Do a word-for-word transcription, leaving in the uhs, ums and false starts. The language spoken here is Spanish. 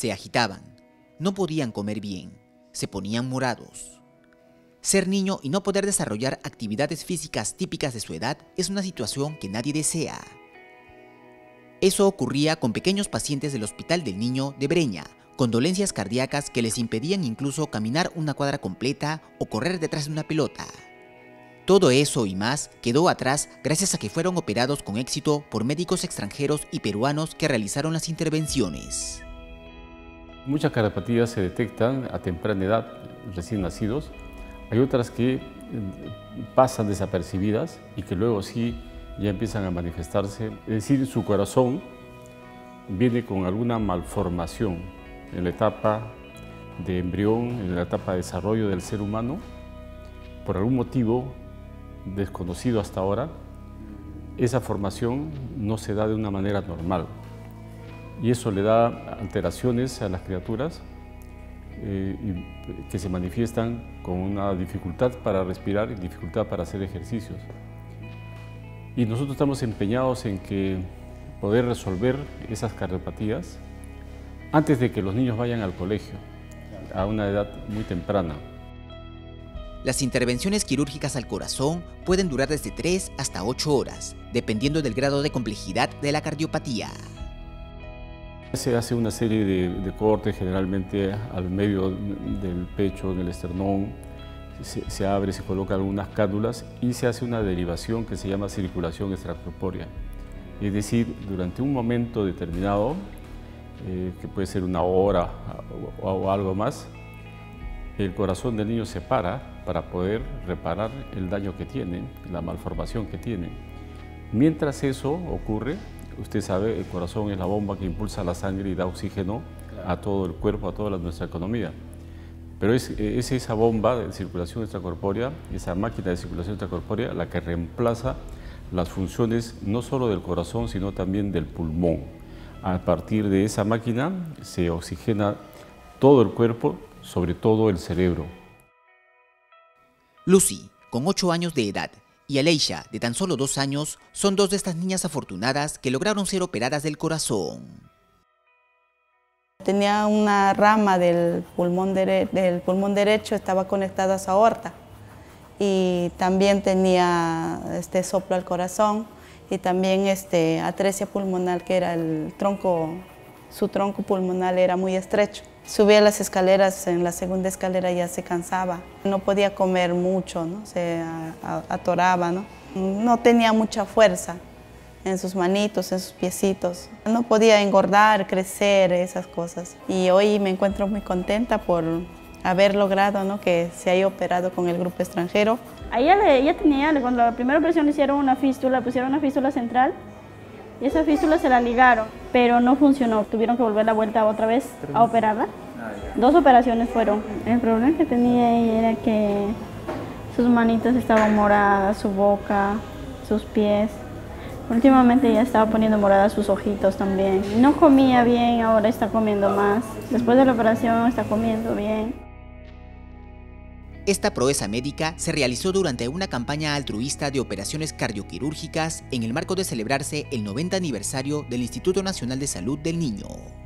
Se agitaban, no podían comer bien, se ponían morados. Ser niño y no poder desarrollar actividades físicas típicas de su edad es una situación que nadie desea. Eso ocurría con pequeños pacientes del Hospital del Niño de Breña, con dolencias cardíacas que les impedían incluso caminar una cuadra completa o correr detrás de una pelota. Todo eso y más quedó atrás gracias a que fueron operados con éxito por médicos extranjeros y peruanos que realizaron las intervenciones. Muchas cardiopatías se detectan a temprana edad, recién nacidos. Hay otras que pasan desapercibidas y que luego sí ya empiezan a manifestarse. Es decir, su corazón viene con alguna malformación en la etapa de embrión, en la etapa de desarrollo del ser humano. Por algún motivo desconocido hasta ahora, esa formación no se da de una manera normal. Y eso le da alteraciones a las criaturas eh, y que se manifiestan con una dificultad para respirar y dificultad para hacer ejercicios. Y nosotros estamos empeñados en que poder resolver esas cardiopatías antes de que los niños vayan al colegio, a una edad muy temprana. Las intervenciones quirúrgicas al corazón pueden durar desde tres hasta ocho horas, dependiendo del grado de complejidad de la cardiopatía. Se hace una serie de, de cortes generalmente al medio del pecho, del esternón, se, se abre, se colocan algunas cánulas y se hace una derivación que se llama circulación extracorpórea. Es decir, durante un momento determinado, eh, que puede ser una hora o, o algo más, el corazón del niño se para para poder reparar el daño que tiene, la malformación que tiene. Mientras eso ocurre, usted sabe, el corazón es la bomba que impulsa la sangre y da oxígeno a todo el cuerpo, a toda la, nuestra economía. Pero es, es esa bomba de circulación extracorpórea, esa máquina de circulación extracorpórea, la que reemplaza las funciones no solo del corazón, sino también del pulmón. A partir de esa máquina se oxigena todo el cuerpo, sobre todo el cerebro. Lucy, con ocho años de edad, y Aleisha, de tan solo dos años, son dos de estas niñas afortunadas que lograron ser operadas del corazón. Tenía una rama del pulmón, dere del pulmón derecho, estaba conectada a su aorta. Y también tenía este soplo al corazón y también este, atresia pulmonar, que era el tronco, su tronco pulmonar era muy estrecho. Subía las escaleras, en la segunda escalera ya se cansaba. No podía comer mucho, ¿no? Se atoraba, ¿no? No tenía mucha fuerza en sus manitos, en sus piecitos. No podía engordar, crecer, esas cosas. Y hoy me encuentro muy contenta por haber logrado, ¿no?, que se haya operado con el grupo extranjero. A ella, le, ella tenía, cuando la primera operación le hicieron una fístula, pusieron una fístula central. Y esa fístula se la ligaron, pero no funcionó. Tuvieron que volver la vuelta otra vez a operarla. Dos operaciones fueron. El problema que tenía ella era que sus manitas estaban moradas, su boca, sus pies. Últimamente ya estaba poniendo moradas sus ojitos también. No comía bien, ahora está comiendo más. Después de la operación está comiendo bien. Esta proeza médica se realizó durante una campaña altruista de operaciones cardioquirúrgicas en el marco de celebrarse el noventa aniversario del Instituto Nacional de Salud del Niño.